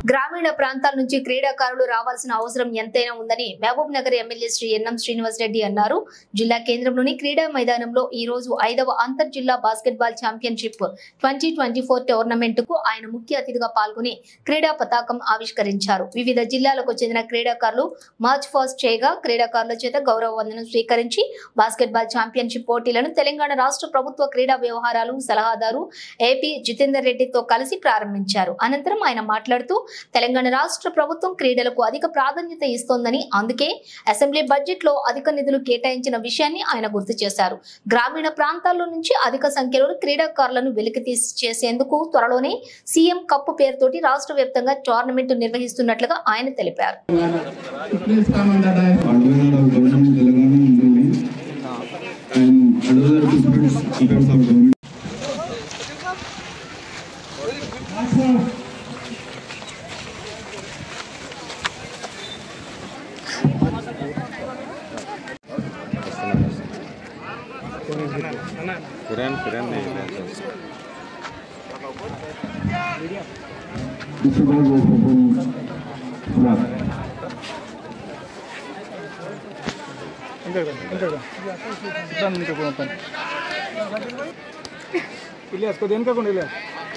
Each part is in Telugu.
గ్రామీణ ప్రాంతాల నుంచి క్రీడాకారులు రావాల్సిన అవసరం ఎంతైనా ఉందని Mahbubnagar MLA Shri NM Srinivas Reddy అన్నారు. జిల్లా కేంద్రంలోని క్రీడా మైదానంలో ఈ రోజు 5వ అంతర్ జిల్లా బాస్కెట్బాల్ ఛాంపియన్షిప్ 2024 టోర్నమెంట్ కు ఆయన ముఖ్య అతిథిగా పాల్గొని క్రీడా పతాకం ఆవిష్కరించారు. వివిధ జిల్లాలకు చెందిన క్రీడాకారులు మార్చ్ పాస్ట్ చేయగా క్రీడాకారుల చేత గౌరవ వందనం స్వీకరించి బాస్కెట్బాల్ ఛాంపియన్షిప్ పోటీలను తెలంగాణ రాష్ట్ర ప్రభుత్వ క్రీడా వ్యవహారాలు సలహాదారు ఏపీ జితేందర్ రెడ్డితో కలిసి ప్రారంభించారు. అనంతరం ఆయన మాట్లాడుతూ తెలంగాణ రాష్ట్ర ప్రభుత్వం క్రీడలకు అధిక ప్రాధాన్యత ఇస్తోందని, అందుకే అసెంబ్లీ బడ్జెట్ లో అధిక నిధులు కేటాయించిన విషయాన్ని ఆయన గుర్తు చేశారు. గ్రామీణ ప్రాంతాల్లో నుంచి అధిక సంఖ్యలో క్రీడాకారులను వెలికితీసి చేసేందుకు త్వరలోనే సీఎం కప్ పేరుతోటి రాష్ట్ర వ్యాప్తంగా టోర్నమెంట్ నిర్వహిస్తున్నట్లుగా ఆయన తెలిపారు. Ilyas, kau dian kau Ilyas.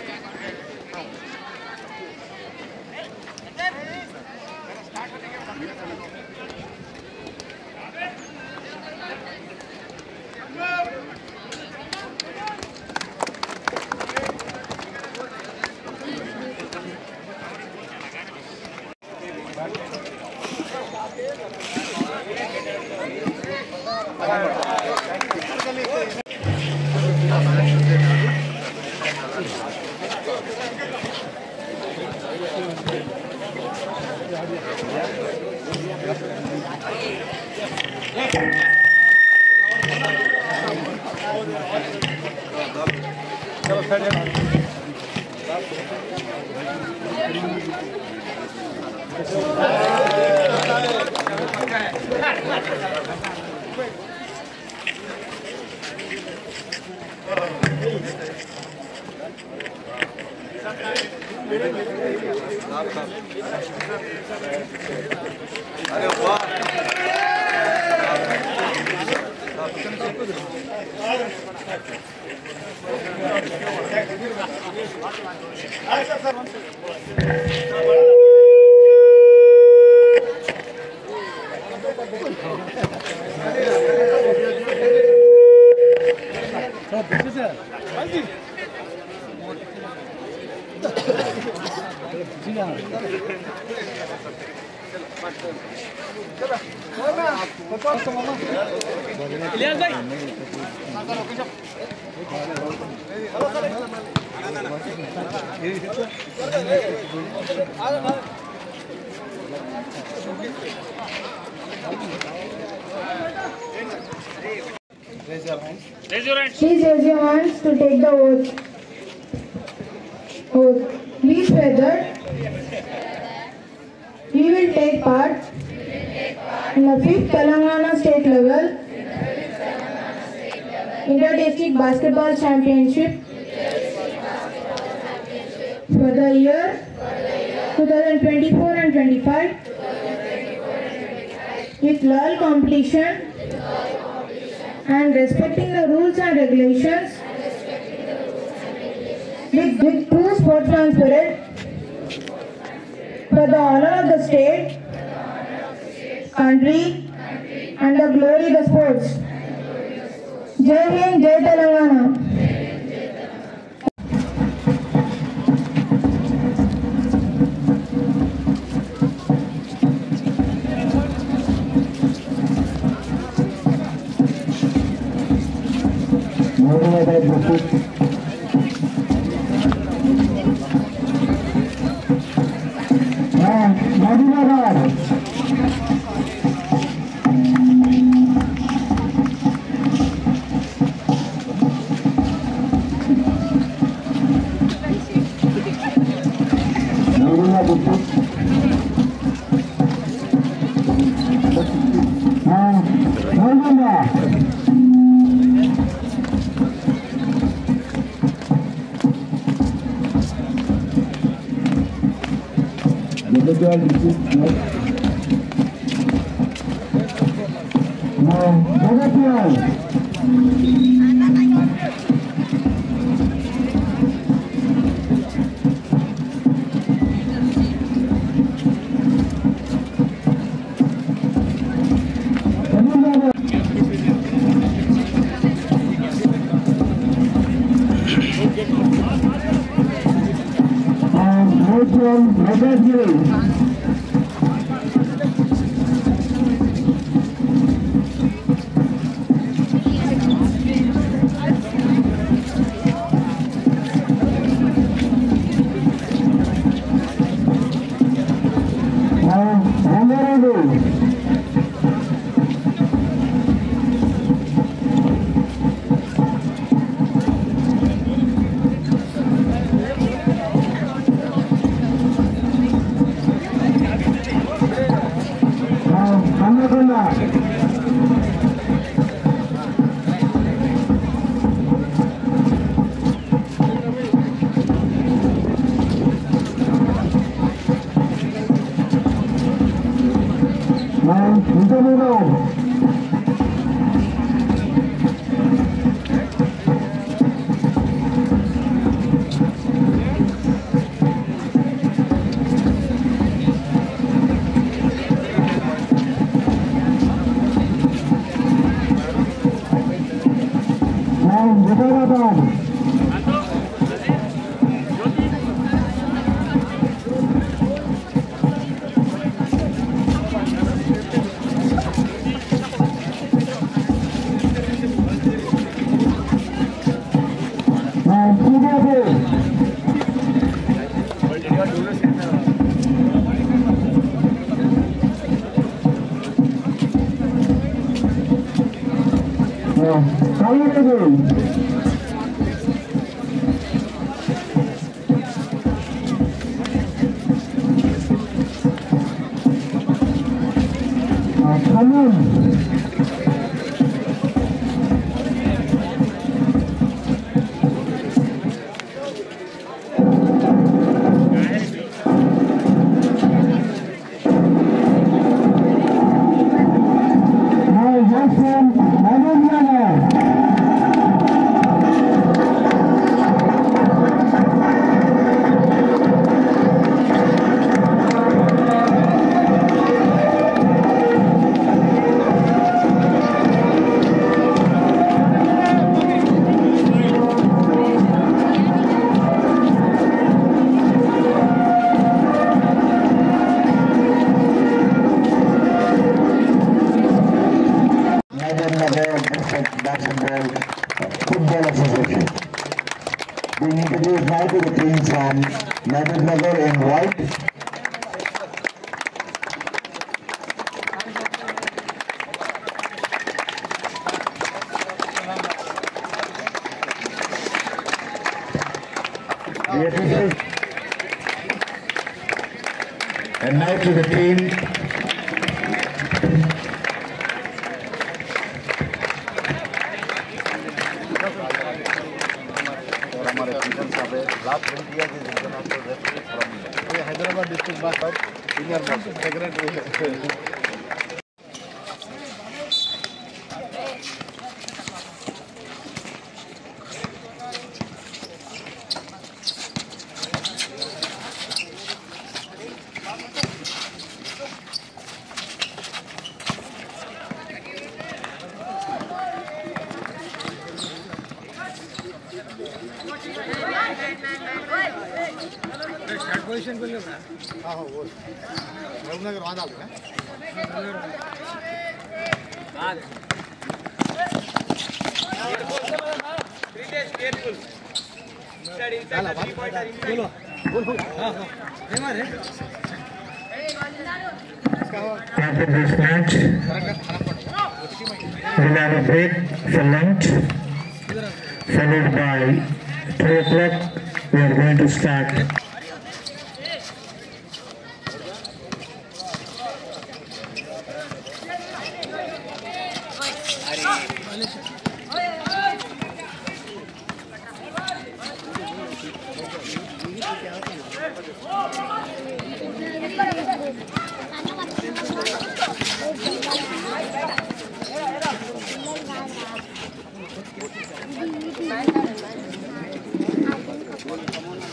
Please raise your hands to take the oath. Please swear that you will take part in the 5th Telangana State Level Inter-District Basketball Championship for the year 2024 and 25 with loyal competition and respecting the rules and regulations with true sportsman spirit for the honor of the state, country and the glory of the sports. Jai Hind, Jai Telangana. individual receives Football Association. Being introduced now to the team from Mehboob Nagar in white. And now to the team Hyderabad district master, senior master, secretary. Position को लेना हां हो रघुनगर वहां डाल देना हां केयरफुल स्टडी इनसाइड 3 पॉइंटर बोलो बोल हां हां ये मारे after this match we'll have a break for lunch followed by 3 o'clock we are going to start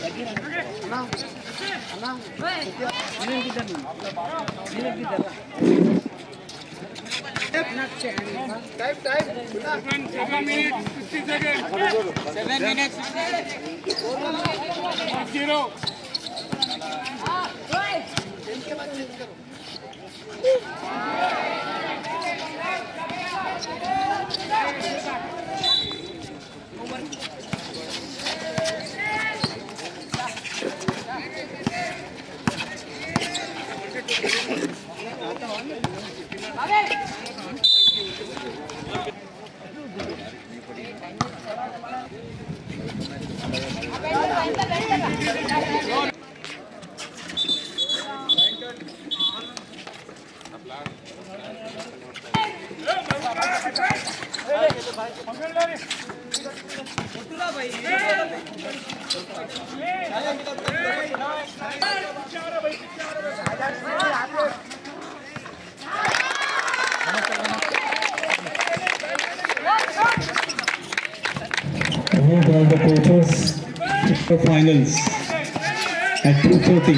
All the coaches for finals at 2:30.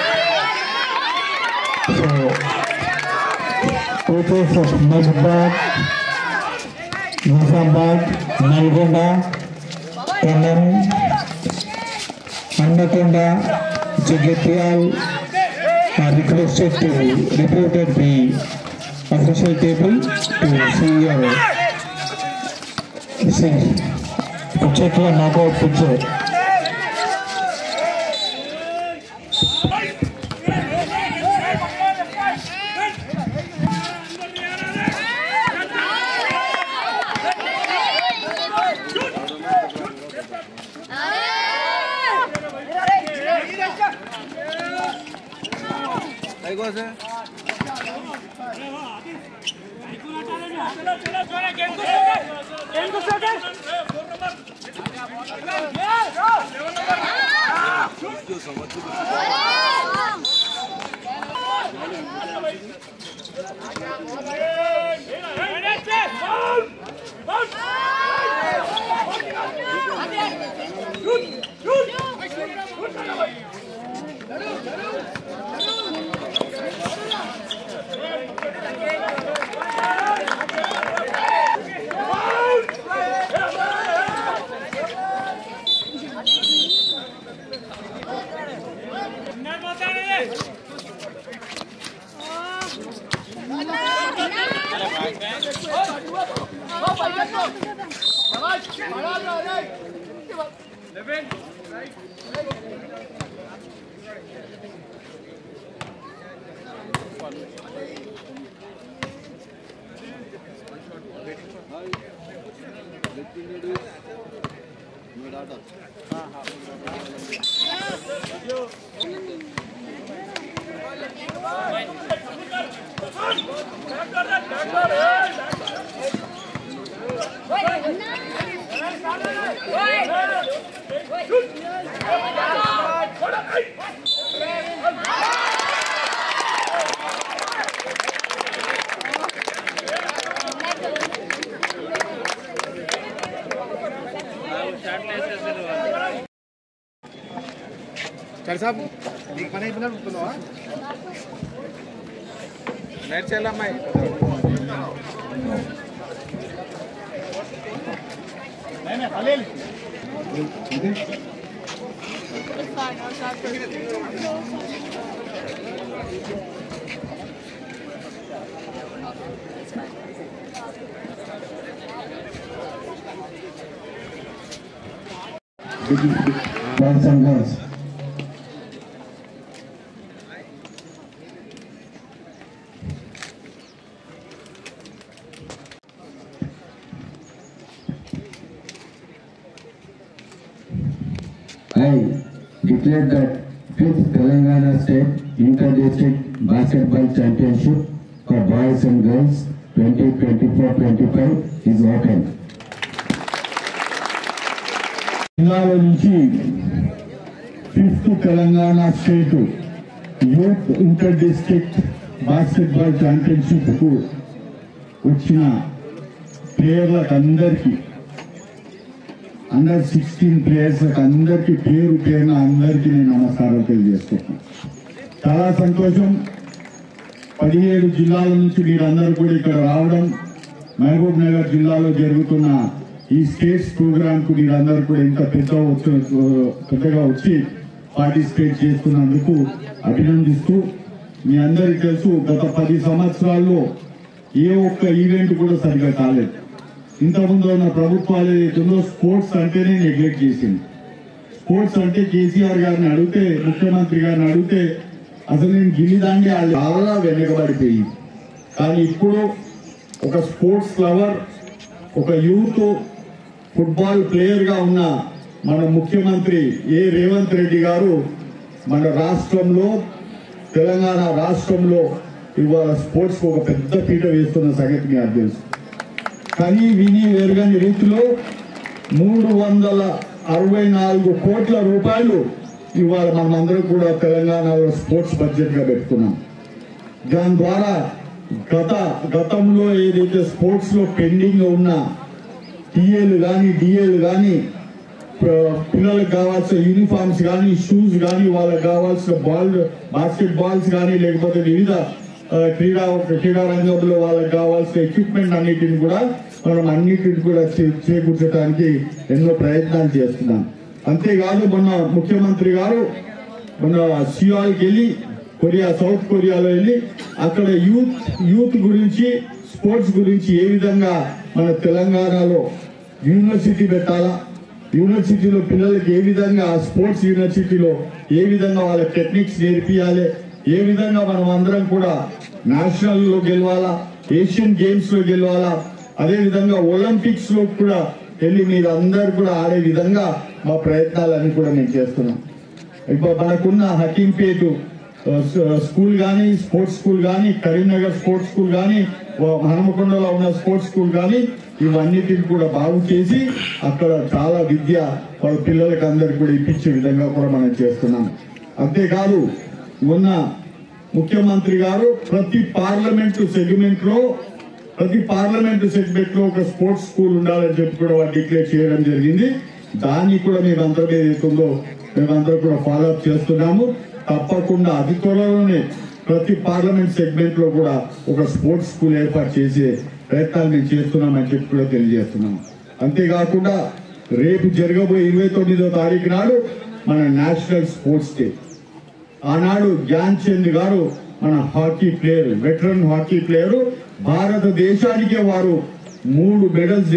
So, coaches of Mazbad, Nizamabad, Nalgonda, Kannan, Annakonda, Jagetial are requested to report at the official table to see your check your knockout picture. चल साहब एक बने बिना बोलो हां नेट चला मैं नहीं Khalil Boys and girls. I declare that 5th Telangana State Inter-District Basketball Championship for Boys and Girls 2024-25 is open. జిల్లాల నుంచి 5th Telangana state youth inter district basketball championship కు వచ్చిన ప్లేయర్లకు అందరికీ అండర్ 16 ప్లేయర్స్ అందరికీ పేరు పేరున అందరికీ నేను నమస్కారాలు తెలియజేస్తున్నాను. చాలా సంతోషం. 17 జిల్లాల నుంచి మీరందరూ కూడా ఇక్కడ రావడం, మహబూబ్ నగర్ జిల్లాలో జరుగుతున్న ఈ స్టేట్స్ ప్రోగ్రామ్ కు మీరందరూ కూడా ఇంత పెద్దగా వచ్చి పార్టిసిపేట్ చేస్తున్నందుకు అభినందిస్తూ, మీ అందరికీ తెలుసు గత 10 సంవత్సరాల్లో ఏ ఒక్క ఈవెంట్ కూడా సరిగా కాలేదు. ఇంతకుముందు ఉన్న ప్రభుత్వాలు ఏదైతుందో స్పోర్ట్స్ అంటేనే నెగ్లెక్ట్ చేసింది. స్పోర్ట్స్ అంటే కేసీఆర్ గారిని అడిగితే, ముఖ్యమంత్రి గారిని అడిగితే అసలు నేను గిల్లిదాండి చాలా వెనకబడిపోయింది. కానీ ఇప్పుడు ఒక స్పోర్ట్స్ లవర్, ఒక యూత్ ఫుట్బాల్ ప్లేయర్ గా ఉన్న మన ముఖ్యమంత్రి రేవంత్ రెడ్డి గారు మన రాష్ట్రంలో, తెలంగాణ రాష్ట్రంలో ఇవాళ స్పోర్ట్స్ ఒక పెద్ద పీట వేస్తున్న సంగతి మీకు తెలుసు. కానీ విని వెరగని రీతిలో 364 కోట్ల రూపాయలు ఇవాళ మనమందరం కూడా తెలంగాణలో స్పోర్ట్స్ బడ్జెట్ గా పెట్టుకున్నాం. దాని ద్వారా గతంలో ఏదైతే స్పోర్ట్స్ లో పెండింగ్ ఉన్న టీఏలు కానీ డిఏలు కానీ, పిల్లలకు కావాల్సిన యూనిఫామ్స్ కానీ, షూస్ కానీ, వాళ్ళకి కావాల్సిన బాస్కెట్ బాల్స్ కానీ, లేకపోతే వివిధ క్రీడా రంగంలో వాళ్ళకి కావాల్సిన ఎక్విప్మెంట్ అన్నిటిని కూడా మనం అన్నిటిని కూడా చేకూర్చడానికి ఎన్నో ప్రయత్నాలు చేస్తున్నాం. అంతేకాదు మొన్న ముఖ్యమంత్రి గారు మొన్న సియాల్కి వెళ్ళి సౌత్ కొరియాలో వెళ్ళి అక్కడ యూత్ గురించి, స్పోర్ట్స్ గురించి ఏ విధంగా మన తెలంగాణలో యూనివర్సిటీ పెట్టాలా, యూనివర్సిటీలో పిల్లలకి ఏ విధంగా స్పోర్ట్స్ యూనివర్సిటీలో ఏ విధంగా వాళ్ళ టెక్నిక్స్ నేర్పియాలి, ఏ విధంగా మనం అందరం కూడా నేషనల్ లో గెలవాలా, ఏషియన్ గేమ్స్ లో గెలవాలా, అదే విధంగా ఒలింపిక్స్ లో కూడా వెళ్ళి మీరు అందరు కూడా ఆడే విధంగా మా ప్రయత్నాలన్నీ కూడా మేము చేస్తున్నాం. ఇప్పుడు మనకున్న హకీంపేట స్కూల్ కానీ, స్పోర్ట్స్ స్కూల్ కానీ, కరీంనగర్ స్పోర్ట్స్ స్కూల్ కానీ, హనుమకొండలో ఉన్న స్పోర్ట్స్ స్కూల్ కానీ, ఇవన్నిటిని కూడా బాగు చేసి అక్కడ చాలా విద్య వాళ్ళ పిల్లలకి అందరికి కూడా ఇప్పించే విధంగా కూడా మనం చేస్తున్నాం. అంతేకాదు మొన్న ముఖ్యమంత్రి గారు ప్రతి పార్లమెంటు సెగ్మెంట్ లో ఒక స్పోర్ట్స్ స్కూల్ ఉండాలని చెప్పి కూడా వాళ్ళు డిక్లేర్ చేయడం జరిగింది. దాన్ని కూడా మేమందరం ఏదైతుందో మేమందరం కూడా ఫాలో అప్ చేస్తున్నాము. తప్పకుండా అతి త్వరలోనే ప్రతి పార్లమెంట్ సెగ్మెంట్ లో కూడా ఒక స్పోర్ట్స్ స్కూల్ ఏర్పాటు చేసే ప్రయత్నాలు మేము చేస్తున్నామని చెప్పి కూడా తెలియజేస్తున్నాము. అంతేకాకుండా రేపు జరగబోయే 29వ తారీఖు నాడు మన నేషనల్ స్పోర్ట్స్ డే. ఆనాడు ధ్యాన్ చంద్ గారు మన hockey player, veteran hockey player, భారతదేశానికే వారు 3 మెడల్స్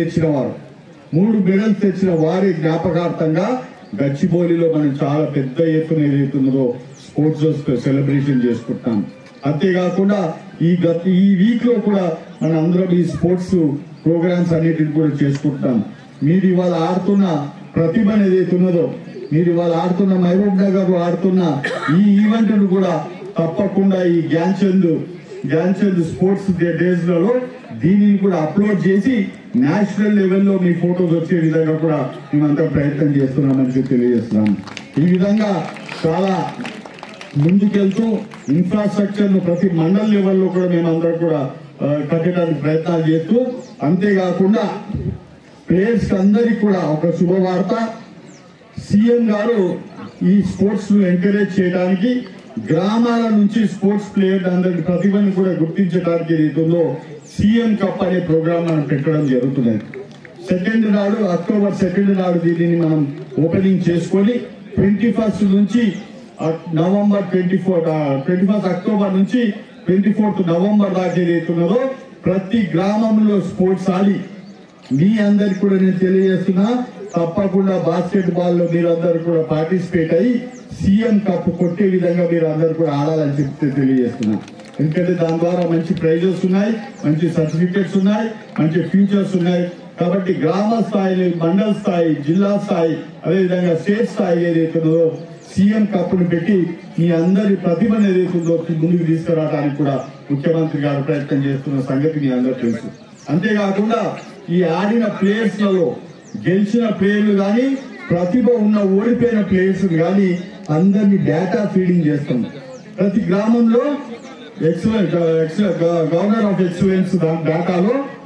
తెచ్చిన వారి జ్ఞాపకార్థంగా గచ్చిబౌలిలో మనం చాలా పెద్ద ఎత్తున ఏదైతుందో స్పోర్ట్స్ సెలబ్రేషన్ చేసుకుంటాం. అంతేకాకుండా ఈ వీక్ లో కూడా మన అందరం ఈ స్పోర్ట్స్ ప్రోగ్రామ్స్ అన్నిటిని కూడా చేసుకుంటాం. మీరు ఇవాళ ఆడుతున్న ప్రతిభ ఏదైతున్నదో, మీరు ఇవాళ ఆడుతున్న మహబూబ్ నగర్ లో ఆడుతున్న ఈ ఈవెంట్ ను కూడా తప్పకుండా ఈ ధ్యాన్ చంద్ స్పోర్ట్స్ డేస్ లలో దీనిని కూడా అప్లోడ్ చేసి నేషనల్ లెవెల్లో మీ ఫోటోస్ వచ్చే విధంగా కూడా మేమంతా ప్రయత్నం చేస్తున్నామని చెప్పి తెలియజేస్తున్నాం. ఈ విధంగా చాలా ముందుకెళ్తూ ఇన్ఫ్రాస్ట్రక్చర్ ను ప్రతి మండల లెవెల్లో కూడా మేమందరం కూడా కట్టడానికి ప్రయత్నాలు చేస్తూ, అంతేకాకుండా ప్లేయర్స్ అందరికి కూడా ఒక శుభవార్త, సీఎం గారు ఈ స్పోర్ట్స్ ను ఎంకరేజ్ చేయడానికి గ్రామాల నుంచి స్పోర్ట్స్ ప్లేయర్ అందరి ప్రతిభను కూడా గుర్తించడానికి ఏదైతుందో సీఎం కప్ అనే ప్రోగ్రామ్ మనం పెట్టడం జరుగుతున్నది. అక్టోబర్ 2 నాడు దీనిని మనం ఓపెనింగ్ చేసుకొని 21st నుంచి నవంబర్ 21st అక్టోబర్ నుంచి 24th నవంబర్ దాకా ఏదైతున్నదో ప్రతి గ్రామంలో స్పోర్ట్స్ ఆడి మీ అందరికి కూడా నేను తెలియజేస్తున్నా, తప్పకుండా బాస్కెట్ బాల్ లో మీరందరూ కూడా పార్టిసిపేట్ అయ్యి సీఎం కప్ కొట్టే విధంగా మీరు అందరూ కూడా ఆడాలని చెప్తే తెలియజేస్తున్నా. ఎందుకంటే దాని ద్వారా మంచి ప్రైజెస్ ఉన్నాయి, మంచి సర్టిఫికెట్స్ ఉన్నాయి, మంచి ఫ్యూచర్స్ ఉన్నాయి. కాబట్టి గ్రామ స్థాయి, మండల స్థాయి, జిల్లా స్థాయి, అదేవిధంగా స్టేట్ స్థాయి ఏదైతుందో సీఎం కప్ను పెట్టి మీ అందరి ప్రతిభను ఏదైతుందో ముందుకు తీసుకురావడానికి కూడా ముఖ్యమంత్రి గారు ప్రయత్నం చేస్తున్న సంగతి మీ అందరూ తెలుసు. అంతేకాకుండా ఈ ఆడిన ప్లేయర్స్ లలో గెలిచిన ప్లేయర్లు కానీ, ప్రతిభ ఉన్న ఓడిపోయిన ప్లేయర్స్ కానీ అందరినీ డేటా ఫీడింగ్ చేస్తాం. ప్రతి గ్రామంలో గవర్నర్ ఆఫ్ ఎక్సలెన్స్ డేటాలో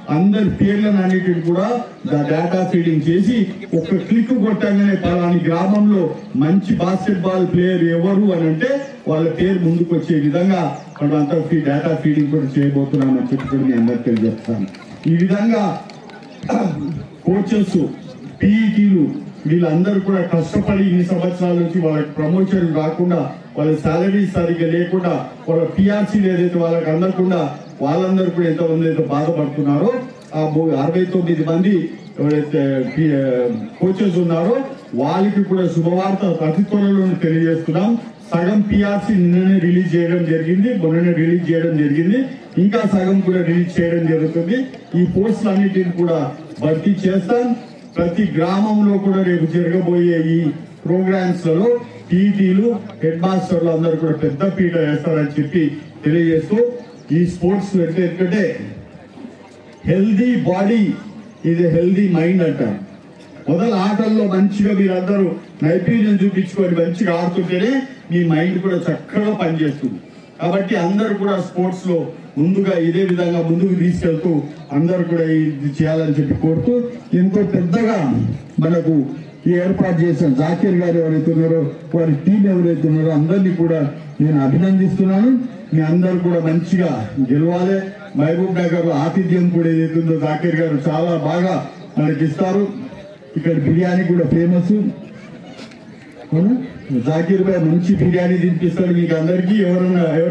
అందరి పేర్లను అన్నిటిని కూడా డేటా ఫీడింగ్ చేసి ఒక క్లిక్ కొట్టగానే పలాని గ్రామంలో మంచి బాస్కెట్బాల్ ప్లేయర్ ఎవరు అని అంటే వాళ్ళ పేరు ముందుకు వచ్చే విధంగా మనం అంతా డేటా ఫీడింగ్ కూడా చేయబోతున్నామని చెప్పి కూడా మీ అందరికి తెలియజేస్తాను. ఈ విధంగా కోచెస్, పీఈటీలు వీళ్ళందరూ కూడా కష్టపడి ఇన్ని సంవత్సరాల నుంచి వాళ్ళకి ప్రమోషన్ రాకుండా, వాళ్ళ సాలరీ సరిగ్గా లేకుండా, వాళ్ళ పిఆర్సీలు ఏదైతే వాళ్ళకి అందకుండా వాళ్ళందరూ కూడా ఎంతమంది అయితే బాధపడుతున్నారో ఆ 69 మంది ఎవరైతే కోచెస్ ఉన్నారో వాళ్ళకి కూడా శుభవార్త అతి త్వరలో తెలియజేస్తున్నాం. సగం పిఆర్సీ నిన్ననే రిలీజ్ చేయడం జరిగింది, మొన్ననే రిలీజ్ చేయడం జరిగింది, ఇంకా సగం కూడా రిలీజ్ చేయడం జరుగుతుంది. ఈ పోస్టులు అన్నిటిని కూడా భర్తీ చేస్తాం. ప్రతి గ్రామంలో కూడా రేపు జరగబోయే ఈ ప్రోగ్రామ్స్ లలో పీటీలు, హెడ్ మాస్టర్లు అందరూ కూడా పెద్ద పీట వేస్తారని చెప్పి తెలియజేస్తూ, ఈ స్పోర్ట్స్ ఎందుకంటే హెల్దీ బాడీ ఇది హెల్దీ మైండ్ అంటారు. మొదలు ఆటల్లో మంచిగా మీరందరూ నైపుణ్యం చూపించుకొని మంచిగా ఆడుతుంటేనే మీ మైండ్ కూడా చక్కగా పనిచేస్తుంది. కాబట్టి అందరూ కూడా స్పోర్ట్స్ లో ముందుగా ఇదే విధంగా ముందుకు తీసుకెళ్తూ అందరూ కూడా ఇది చేయాలని చెప్పి కోరుతూ, ఎంతో పెద్దగా మనకు ఈ ఏర్పాటు చేసిన జాకీర్ గారు ఎవరైతే ఉన్నారో వారి టీం ఎవరైతే ఉన్నారో అందరినీ కూడా నేను అభినందిస్తున్నాను. మీ అందరూ కూడా మంచిగా గెలవాలి. మహబూబ్ నగర్ లో ఆతిథ్యం కూడా ఏదైతే ఉందో జాకీర్ గారు చాలా బాగా మనకి ఇస్తారు. ఇక్కడ బిర్యానీ కూడా ఫేమస్. జాకీర్ భాయ్ మంచి బిర్యానీ తినిపిస్తాడు మీకు అందరికీ. ఎవరన్నా